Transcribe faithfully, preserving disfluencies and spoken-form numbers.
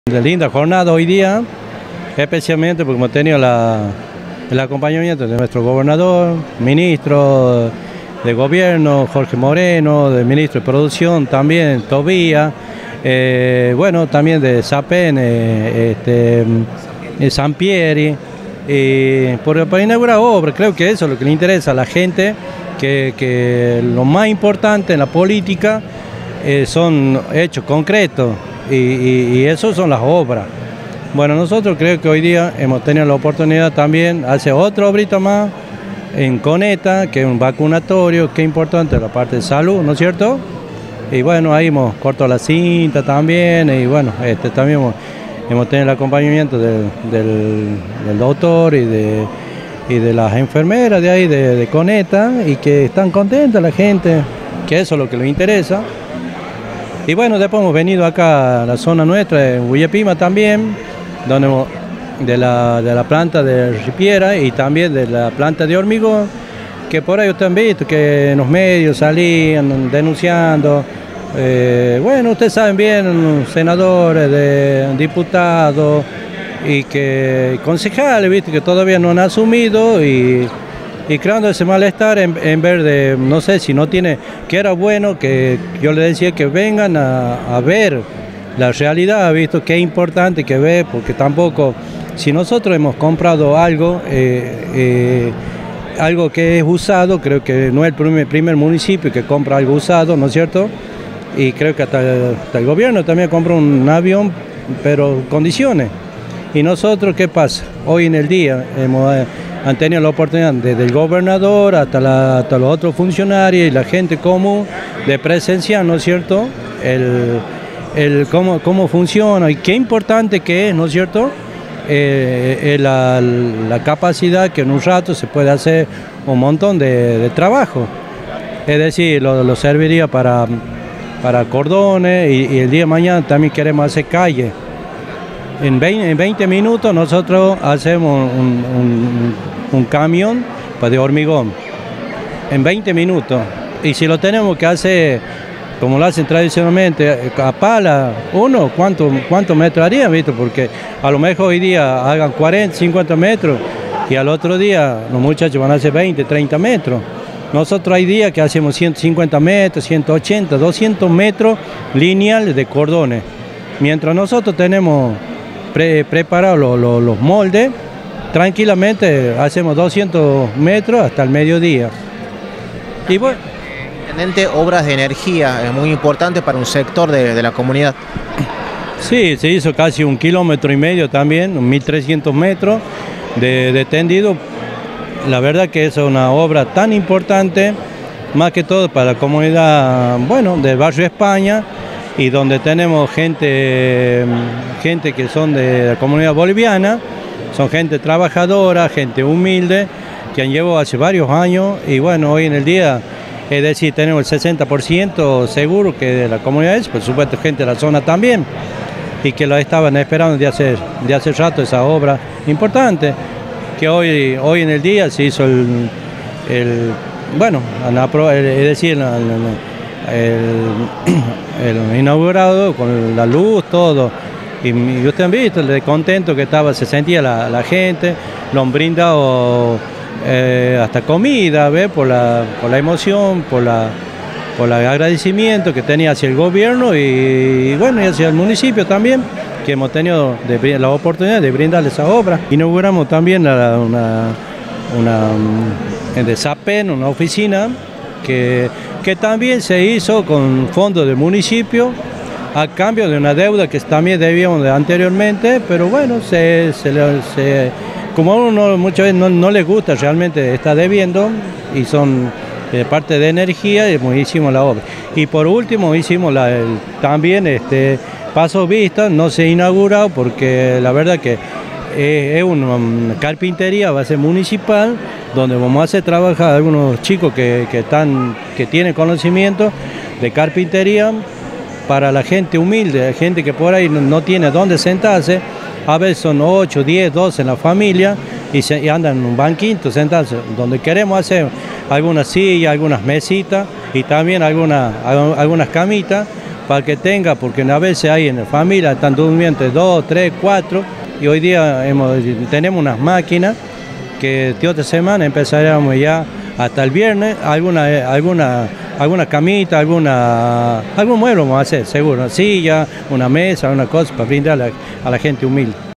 De linda jornada hoy día, especialmente porque hemos tenido la, el acompañamiento de nuestro gobernador, ministro de gobierno, Jorge Moreno, del ministro de producción también, Tobía, eh, bueno, también de Sapen, eh, este, eh, Sampieri, eh, por, para inaugurar obras. Creo que eso es lo que le interesa a la gente, que, que lo más importante en la política eh, son hechos concretos. Y, y, y eso son las obras. Bueno, nosotros creo que hoy día hemos tenido la oportunidad también de hacer otra obrita más en Coneta, que es un vacunatorio, que es importante la parte de salud, ¿no es cierto? Y bueno, ahí hemos cortado la cinta también, y bueno, este, también hemos, hemos tenido el acompañamiento del, del, del doctor y de, y de las enfermeras de ahí, de, de Coneta, y que están contentas la gente, que eso es lo que les interesa. Y bueno, después hemos venido acá a la zona nuestra, en Huillapima también, donde hemos, de, la, de la planta de ripiera y también de la planta de hormigón, que por ahí ustedes han visto que en los medios salían denunciando. Eh, bueno, ustedes saben bien, senadores, de, diputados y que concejales, ¿viste? Que todavía no han asumido y... y creando ese malestar en, en ver de, no sé si no tiene, que era bueno que yo le decía que vengan a, a ver la realidad, visto que es importante que ve, porque tampoco, si nosotros hemos comprado algo, eh, eh, algo que es usado, creo que no es el primer, primer municipio que compra algo usado, ¿no es cierto? Y creo que hasta, hasta el gobierno también compra un avión, pero condiciones. Y nosotros, ¿qué pasa? Hoy en el día hemos... Eh, han tenido la oportunidad desde el gobernador hasta, la, hasta los otros funcionarios y la gente común de presenciar, ¿no es cierto?, el, el cómo, cómo funciona y qué importante que es, ¿no es cierto?, eh, la, la capacidad que en un rato se puede hacer un montón de, de trabajo. Es decir, lo, lo serviría para, para cordones y, y el día de mañana también queremos hacer calle. En veinte minutos nosotros hacemos un, un, un camión de hormigón, en veinte minutos. Y si lo tenemos que hacer, como lo hacen tradicionalmente, a pala, uno, ¿cuánto, cuánto metros haría? ¿Viste? Porque a lo mejor hoy día hagan cuarenta, cincuenta metros y al otro día los muchachos van a hacer veinte, treinta metros. Nosotros hay días que hacemos ciento cincuenta metros, ciento ochenta, doscientos metros lineales de cordones. Mientras nosotros tenemos... Pre, preparados los, los, los moldes, tranquilamente hacemos doscientos metros hasta el mediodía. Y bueno, Intendente, obras de energía es muy importante para un sector de, de la comunidad. Sí, se hizo casi un kilómetro y medio también, mil trescientos metros de, de tendido. La verdad que es una obra tan importante, más que todo para la comunidad, bueno, del barrio España, y donde tenemos gente, gente que son de la comunidad boliviana, son gente trabajadora, gente humilde, que han llevado hace varios años, y bueno, hoy en el día, es decir, tenemos el sesenta por ciento seguro que de la comunidad es, por supuesto gente de la zona también, y que lo estaban esperando de hace, de hace rato esa obra importante, que hoy, hoy en el día se hizo el, el bueno, es decir, el, el, el inaugurado con la luz, todo, y, y ustedes han visto el contento que estaba, se sentía la, la gente, lo han brindado eh, hasta comida, ¿ve? Por la, por la emoción, por la, por el agradecimiento que tenía hacia el gobierno y, y bueno, y hacia el municipio también, que hemos tenido de, la oportunidad de brindarles esa obra. Inauguramos también la, una, una de Sapen, una oficina que que también se hizo con fondos del municipio a cambio de una deuda que también debíamos de anteriormente, pero bueno, se, se, se, como a uno muchas veces no, no les gusta realmente está debiendo y son de parte de energía, y hicimos la obra. Y por último hicimos la, el, también este Paso Vista, no se ha inaugurado porque la verdad que es, es una, una carpintería, va a ser municipal, donde vamos a hacer trabajar a algunos chicos que, que, están, que tienen conocimiento de carpintería para la gente humilde, gente que por ahí no, no tiene dónde sentarse. A veces son ocho, diez, doce en la familia y, se, y andan en un banquito sentarse, donde queremos hacer algunas sillas, algunas mesitas y también alguna, algunas camitas para que tenga, porque a veces hay en la familia, están durmiendo dos, tres, cuatro, y hoy día hemos, tenemos unas máquinas que de otra semana empezaremos ya hasta el viernes, alguna, alguna, alguna camita, alguna, algún mueble vamos a hacer, seguro, una silla, una mesa, una cosa para brindar a la, a la gente humilde.